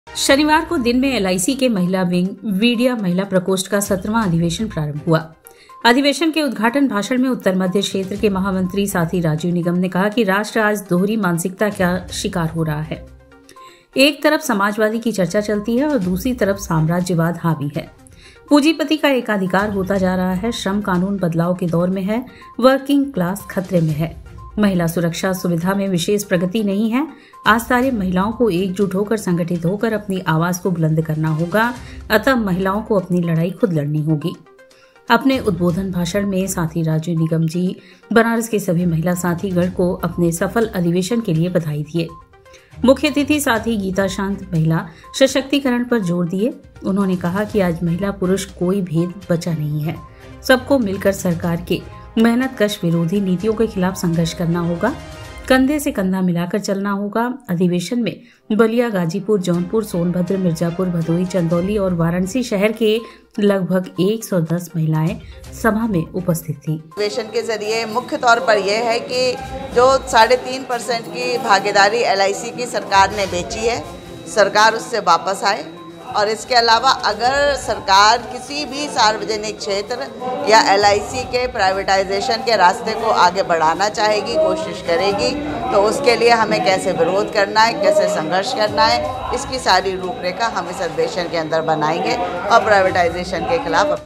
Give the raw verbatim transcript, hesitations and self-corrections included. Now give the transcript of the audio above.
शनिवार को दिन में एल आई सी के महिला विंग वीडिया महिला प्रकोष्ठ का सत्रहवां अधिवेशन प्रारंभ हुआ। अधिवेशन के उद्घाटन भाषण में उत्तर मध्य क्षेत्र के महामंत्री साथी राजीव निगम ने कहा कि राष्ट्र आज दोहरी मानसिकता का शिकार हो रहा है। एक तरफ समाजवादी की चर्चा चलती है और दूसरी तरफ साम्राज्यवाद हावी है। पूंजीपति का एकाधिकार होता जा रहा है। श्रम कानून बदलाव के दौर में है। वर्किंग क्लास खतरे में है। महिला सुरक्षा सुविधा में विशेष प्रगति नहीं है। आज सारे महिलाओं को एकजुट होकर संगठित होकर अपनी आवाज को बुलंद करना होगा। अतः महिलाओं को अपनी लड़ाई खुद लड़नी होगी। अपने उद्बोधन भाषण में साथी राजीव निगम जी बनारस के सभी महिला साथीगण को अपने सफल अधिवेशन के लिए बधाई दिए। मुख्य अतिथि साथी गीता शांत महिला सशक्तिकरण पर जोर दिए। उन्होंने कहा कि आज महिला पुरुष कोई भेद बचा नहीं है। सबको मिलकर सरकार के मेहनत कश विरोधी नीतियों के खिलाफ संघर्ष करना होगा। कंधे से कंधा मिलाकर चलना होगा। अधिवेशन में बलिया, गाजीपुर, जौनपुर, सोनभद्र, मिर्जापुर, भदोही, चंदौली और वाराणसी शहर के लगभग एक सौ दस महिलाएं सभा में उपस्थित थी। अधिवेशन के जरिए मुख्य तौर पर यह है कि जो साढ़े तीन परसेंट की भागीदारी एल आई सी की सरकार ने बेची है, सरकार उससे वापस आए। और इसके अलावा अगर सरकार किसी भी सार्वजनिक क्षेत्र या एल आई सी के प्राइवेटाइजेशन के रास्ते को आगे बढ़ाना चाहेगी, कोशिश करेगी, तो उसके लिए हमें कैसे विरोध करना है, कैसे संघर्ष करना है, इसकी सारी रूपरेखा हम इस अधिवेशन के अंदर बनाएंगे और प्राइवेटाइजेशन के खिलाफ